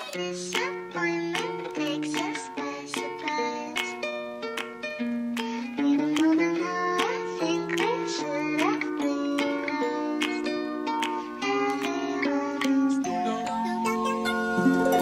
Disappointment takes us by surprise. Even more than how I think we should have realized. Everyone is